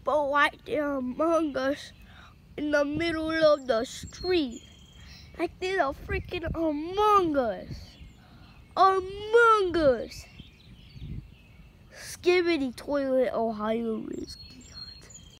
people right there among us in the middle of the street. Like they're a freaking Among Us. Among Us. Skibidi Toilet Ohio is